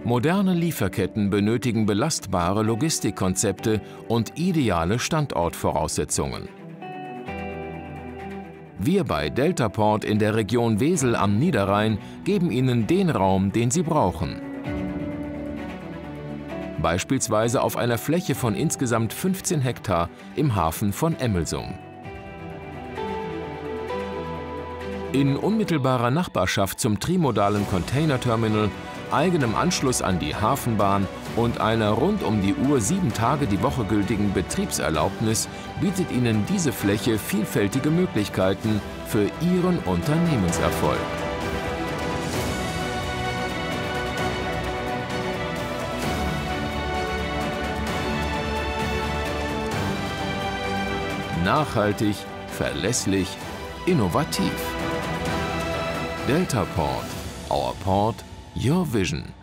Moderne Lieferketten benötigen belastbare Logistikkonzepte und ideale Standortvoraussetzungen. Wir bei Deltaport in der Region Wesel am Niederrhein geben Ihnen den Raum, den Sie brauchen. Beispielsweise auf einer Fläche von insgesamt 15 Hektar im Hafen von Emmelsum. In unmittelbarer Nachbarschaft zum trimodalen Containerterminal, eigenem Anschluss an die Hafenbahn und einer rund um die Uhr 7 Tage die Woche gültigen Betriebserlaubnis bietet Ihnen diese Fläche vielfältige Möglichkeiten für Ihren Unternehmenserfolg. Nachhaltig, verlässlich, innovativ. Deltaport. Our Port, Your Vision.